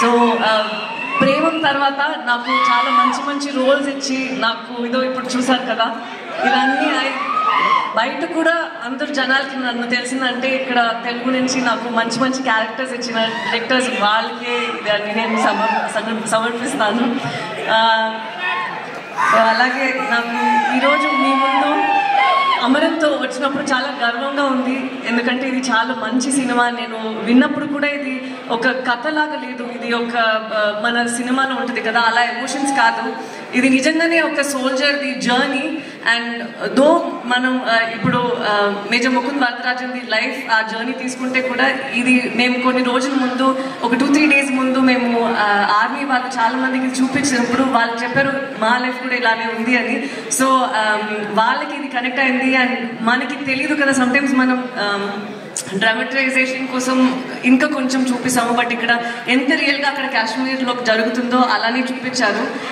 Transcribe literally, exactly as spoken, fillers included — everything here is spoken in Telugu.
సో ప్రేమం తర్వాత నాకు చాలా మంచి మంచి రోల్స్ ఇచ్చి నాకు ఇదో ఇప్పుడు చూసారు కదా ఇవన్నీ బయట కూడా అందరు జనాలకి నన్ను తెలిసిందంటే ఇక్కడ తెలుగు నుంచి నాకు మంచి మంచి క్యారెక్టర్స్ ఇచ్చిన డైరెక్టర్స్ వాళ్ళకే ఇదాన్ని నేను సమర్ సమర్పిస్తాను. అలాగే నాకు ఈరోజు మీ ముందు అమరంతో వచ్చినప్పుడు చాలా గర్వంగా ఉంది. ఎందుకంటే ఇది చాలా మంచి సినిమా. నేను విన్నప్పుడు కూడా ఇది ఒక కథలాగా లేదు, ఇది ఒక మన సినిమాలో ఉంటుంది కదా అలా ఎమోషన్స్ కాదు, ఇది నిజంగానే ఒక సోల్జర్ది జర్నీ. అండ్ దో మనం ఇప్పుడు మేజర్ ముకుంద్ వరదరాజన్ది లైఫ్ ఆ జర్నీ తీసుకుంటే కూడా ఇది మేము కొన్ని రోజుల ముందు ఒక టూ త్రీ డేస్ ముందు మేము ఆర్మీ వాళ్ళు చాలా మందికి చూపించినప్పుడు వాళ్ళు చెప్పారు మా లైఫ్ కూడా ఇలానే ఉంది అని. సో వాళ్ళకి ఇది కనెక్ట్ అయింది. అండ్ మనకి తెలియదు కదా సమ్టైమ్స్ మనం డ్రామటైజేషన్ కోసం ఇంకా కొంచెం చూపిస్తాము, బట్ ఇక్కడ ఎంత రియల్గా అక్కడ కాశ్మీర్లో జరుగుతుందో అలానే చూపించారు.